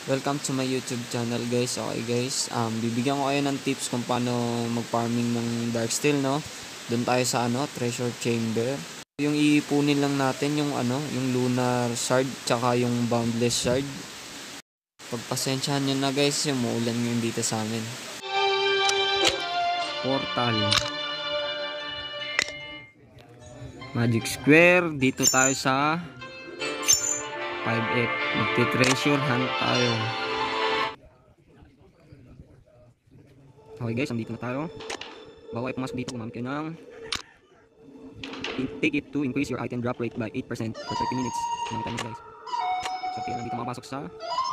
Welcome to my YouTube channel guys. Okay guys, bibigyan ko kayo ng tips kung paano mag-farming ng dark steel, no? Doon tayo sa treasure chamber. Yung iipunin lang natin yung yung lunar shard tsaka yung boundless shard. Pagpasensyahan nyo na guys, yung muulan yung dito sa amin. Portal. Magic square, dito tayo sa 5F. Magti-treasure hunt tayo. Okay guys, nandito na tayo. Bago kayo pumasok dito, gumamit kayo ng take it to increase your item drop rate by 8% for 30 minutes. Gumamit tayo guys. So kaya nandito makapasok sa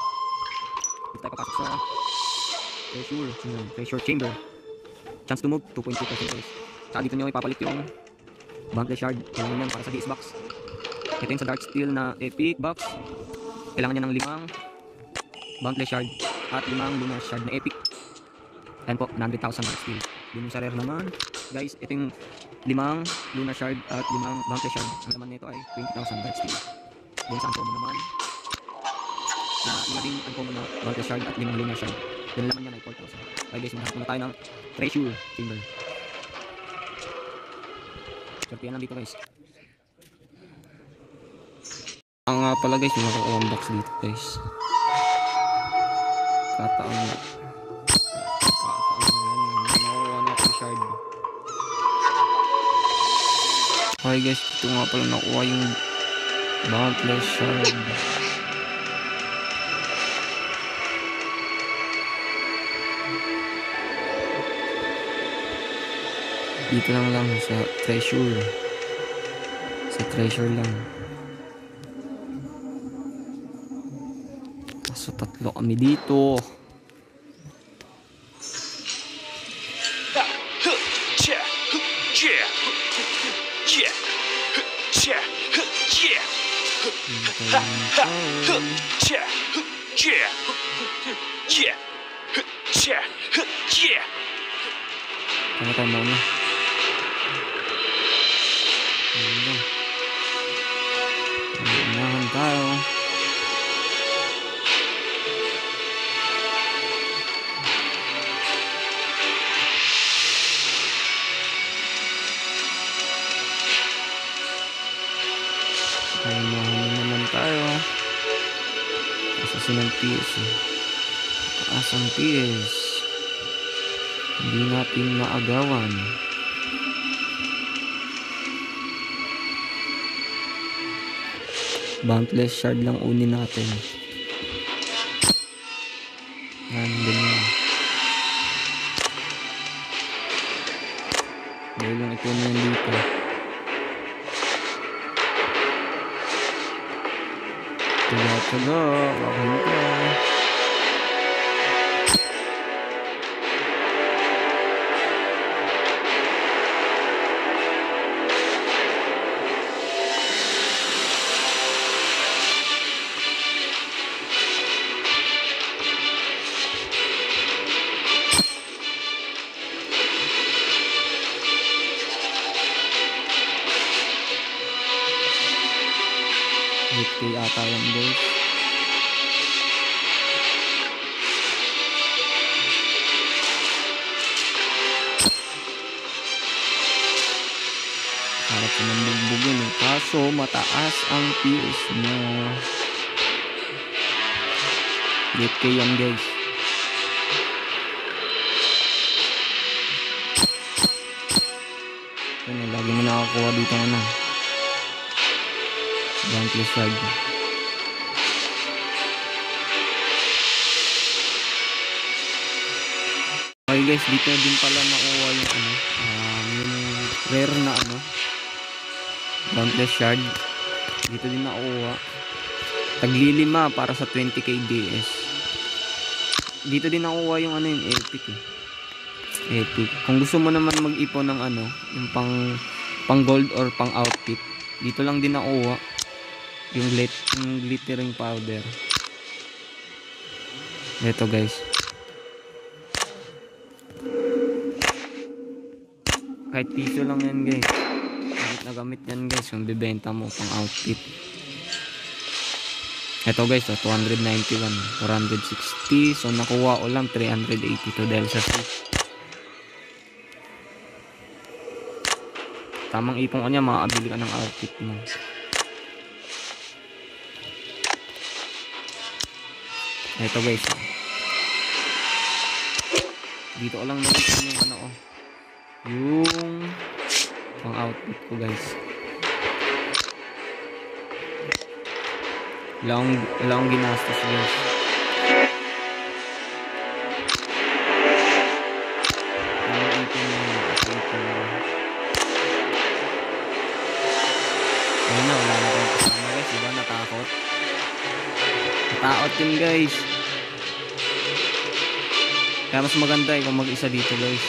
treasure chamber. Chance to move 2.2% guys. Saka dito nyo ipapalit yung boundless shard. Kailangan yan para sa DS box. Ito yung sa dark steel na epic box. Kailangan niya ng 5 boundless shard at 5 lunar shard na epic. Ayan po, 100,000 dark steel. Dun yung sa rare naman guys, ito yung 5 lunar shard at 5 boundless shard. Ang laman nito ay 20,000 dark steel. Dun sa uncommon naman na yung uncommon na boundless shard at 5 lunar shard. Dun laman niya ay 4,000. Okay guys, maghahanap muna tayo ng treasure chamber. Sortihan lang dito guys. Ang nga pala guys, yung nakukuha box dito guys. Kataon na. Nakukuha na ako shard. Okay guys, ito nga pala nakuha yung boundless shard. Dito lang sa treasure. Sa treasure lang. So tatlo kami dito. Tama na. Unahan tayo. Unahan naman tayo. Asasin ng PS. Asang PS. Hindi natin maagawan. Boundless shard lang unin natin. Yan, ganyan. Dahil lang ito na yan dito. Taga. Wakahin ko. Kaya ata yan guys. Harap ko ng bugbugin eh. Kaso mataas ang PS niya. Get kay yan guys. Yan, lagi mo nakakuha dito boundless shard. Okay guys, dito din pala nakuha yung yung rare na boundless shard. Dito din nakuha. Tagli 5 para sa 20k DS. Dito din nakuha yung yung epic eh. Epic. Kung gusto mo naman mag-ipon ng yung pang gold or pang outfit, dito lang din nakuha yung glittering powder. Ito guys. Kahit piso lang yan guys. Gamit na gamit yan guys. Kung bibenta mo pang outfit. Ito guys, 291, 460. So nakuha ko lang 382 dahil sa safe. Tamang ipon ko niya, makakabili ka ng outfit mo. Ito guys, dito ko lang nakita yung ano, yung pang outfit ko guys. Wala akong ginastos guys. Ayun na, wala na akong kasama guys. Diba natakot? Natakot yun guys. Kaya mas maganda kung mag-isa dito guys.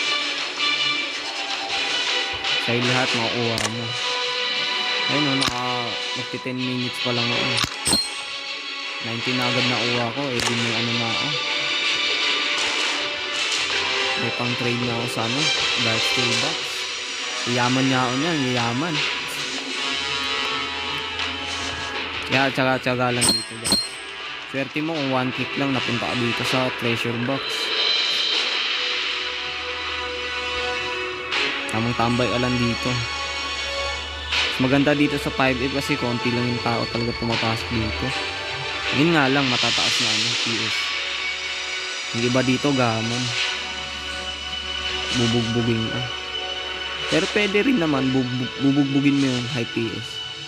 Sa'yo lahat makukuha mo. Ayun o, magti 10 minutes pa lang ako. 19 na agad na uwa ko. Di may ano na ako. May pang trade na ako sa ano, Dark Steel Box. Yaman niya ako niyan, yaman. Kaya tsaga-tsaga lang dito guys. Swerte mo kung 1 click lang napunta ka dito sa treasure box. Tamang tambay ka lang dito. Maganda dito sa 5F kasi konti lang yung tao talaga pumapasok dito. Yun nga lang, matataas na ano, PS. Yung iba dito gamon, bubugbugin ka. Pero pwede rin naman bubugbugin mo yung high PS.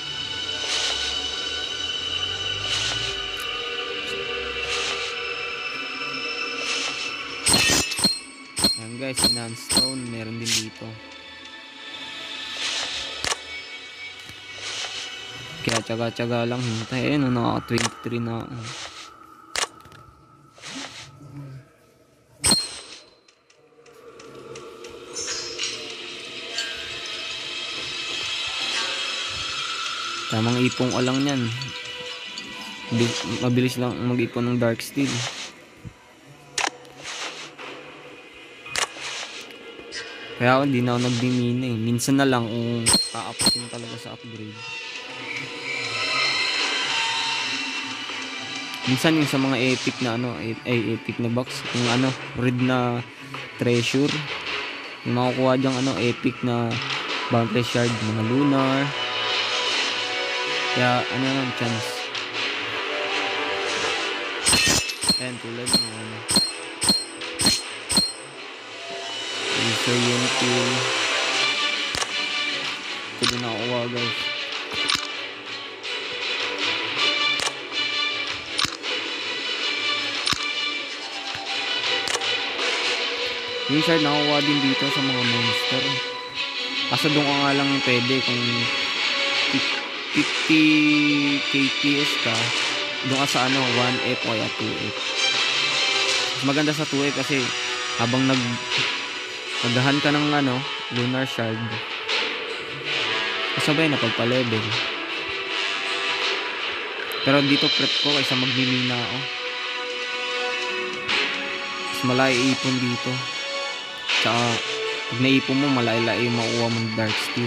Ayan guys, non-stone meron din dito. Kaya tsaga-tsaga lang hintay. Ayun, naka 23 na ako. Tamang ipong ko lang yan. Mabilis lang mag-ipon ng dark steel. Kaya ako hindi na ako nagdimina eh. Minsan na lang kung kaapasin talaga sa upgrade. Minsan yung sa mga epic na ano, epic na box, yung ano, red na treasure, yung makukuha dyang ano, epic na bounty shard, mga lunar. Kaya ano lang, chance. Ayan, tulad ng ano, user unity. Ito din nakukuha guys. Yung shard nakukuha din dito sa mga monster. Kaso doon ka nga lang pwede kung 50 KPS ka, doon ka sa ano 1F o 2F. Maganda sa 2F kasi habang nagdahan ka ng ano lunar shard, kasabay na pagpa-level. Pero dito prep ko kaysa magmimina ako. Mas malay ipon dito. Tsaka pag naipon mo, malay-lay makuha mong dark steel.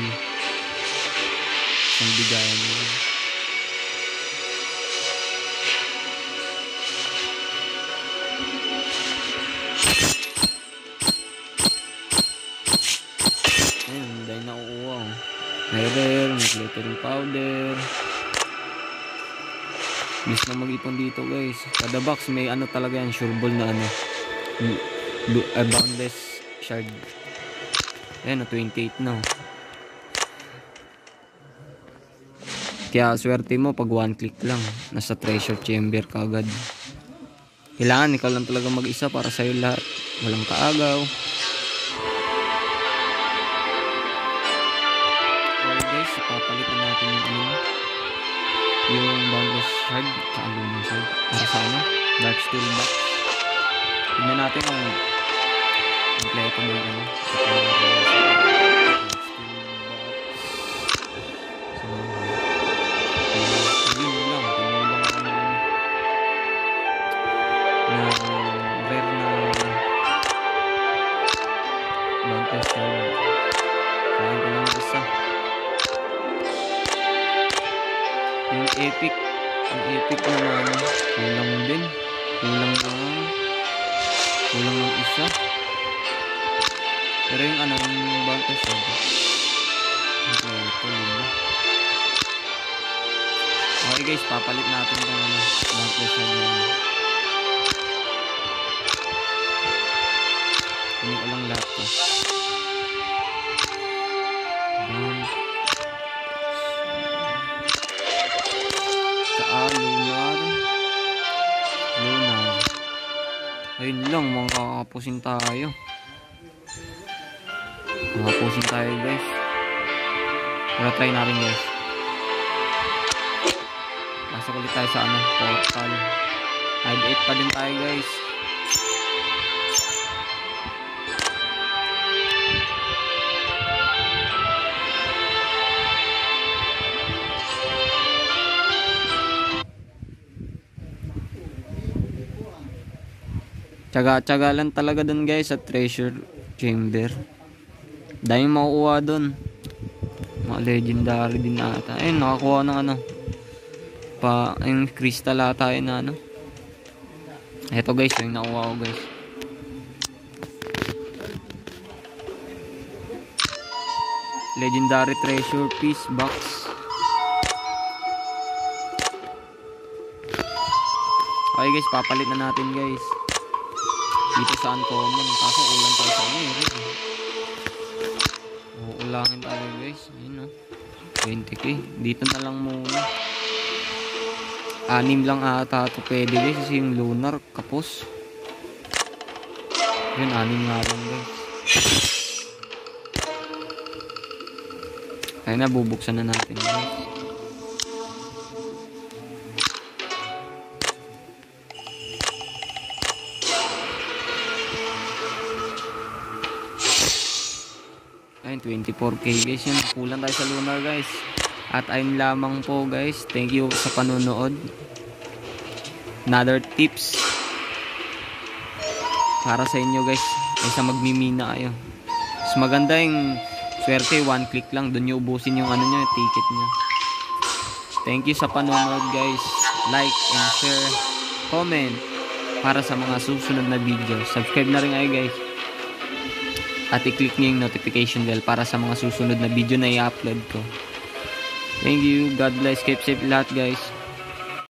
Ang bigayan mo. Ayun, dahil nakukuha. May rare, may glittering powder. Bis na mag-ipon dito guys. Kada box may ano talaga yan, sure ball na ano, boundless shard. Ayan, 28 na. Kaya swerte mo pag 1 click lang, nasa treasure chamber ka agad. Kailangan ikaw lang talaga mag-isa para sa'yo lahat. Walang kaagaw. Okay guys, ipapalitan natin yung ano, yung boundless shard sa lunar shard para sa ano, dark steel box. Tingnan natin kung kompleto mo yung ano, rare na bounty shard. Kaya ko lang isa. Yung epic epic naman. Kulang din. Kulang ng isa. Pero yung yung Vantage Shard. Ito yun. Okay guys, papalit natin itong Vantage Shard yan. Kunin ko lang lahat to. Lunar. Ayun lang, makakapusin tayo. Guys. Pero try natin guys. Pasok ulit tayo sa portal. 5-8 pa din tayo guys. Tsaga-tsaga lang talaga dun guys sa treasure chamber. Dahil makukuha dun. Mga legendary din ata. Ayun, nakakuha ng yung crystal ata yun na Eto guys, yung nakuha ko guys. Legendary treasure piece box. Okay guys, papalit na natin guys. Dito sa uncommon. Kaso ulan tayo sa ulangin tayo guys. Ayun 20k. Dito na lang muna. 6 lang ata ito pwede guys. Kasi yung lunar kapos. Yun 6 nga lang guys. Kaya na bubuksan na natin guys. Ayun, 24k guys yun. Kulang tayo sa lunar guys. At ayun lamang po guys. Thank you sa panonood. Another tips para sa inyo guys. Kaysa magmimina kayo. Mas maganda yung swerte. 1 click lang. Doon nyo ubusin yung yung ticket nyo. Thank you sa panonood guys. Like and share. Comment para sa mga susunod na video. Subscribe na rin kayo guys. At i-click nyo yung notification bell para sa mga susunod na video na i-upload ko. Thank you. God bless. Keep safe lahat guys.